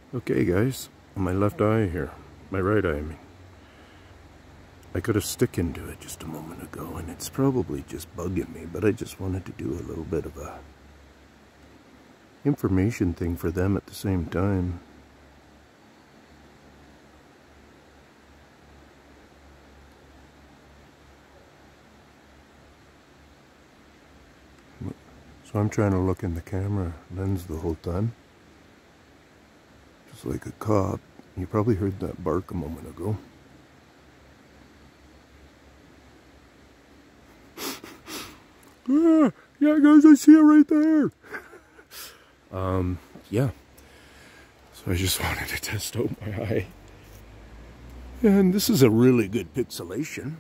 Okay guys, on my left eye here, my right eye I mean, I got a stick into it just a moment ago and it's probably just bugging me, but I just wanted to do a little bit of a information thing for them at the same time. So I'm trying to look in the camera lens the whole time, just like a cop. You probably heard that bark a moment ago. Yeah guys, I see it right there. Yeah. So I just wanted to test out my eye. And this is a really good pixelation.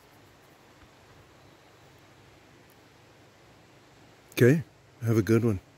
Okay, have a good one.